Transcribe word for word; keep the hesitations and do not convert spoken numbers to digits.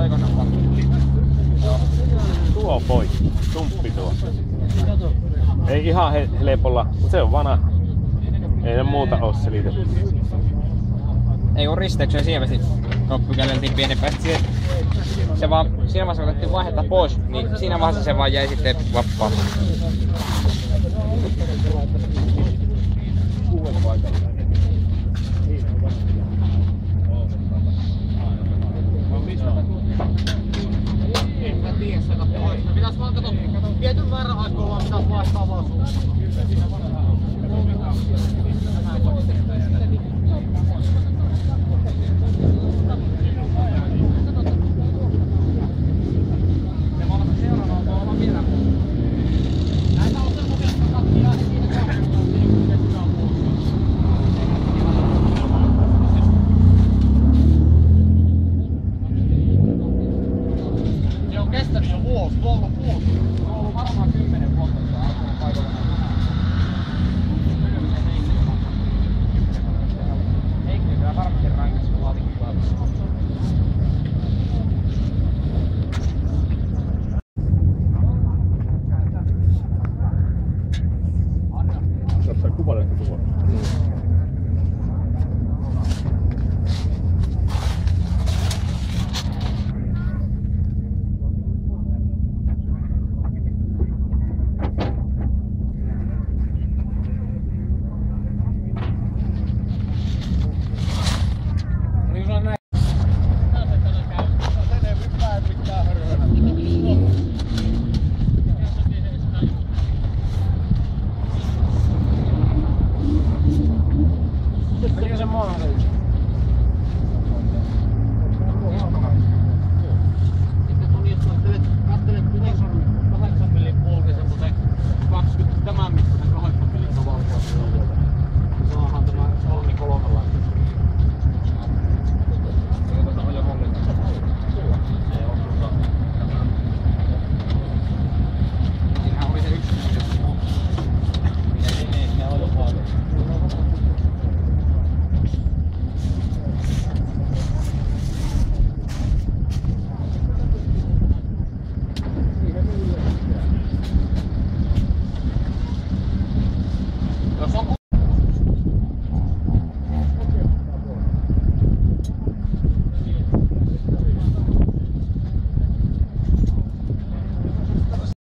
aikoinaan pakko. Joo. Tuo poikki. Tumppi tuo. Ei ihan he helpolla, mutta se on vanha. Ei ne muuta oo selitetty. Ei oo risteyksen sievästi. Noppykälleltiin pienempää. Se vaan, siinä vaiheessa kun otettiin vaihetta pois, niin siinä vaiheessa se vaan jäi sitten vappaamaan. En mä tiedä sitä toista. Pitäis vaan kato tietyn määrän aikaa vaan pitäis vaihtaa vaan suuntaan. Kestänyt jo vuosi, tuolla vuosi. Se on ollut varmaan kymmenen vuotta, että on paikalla.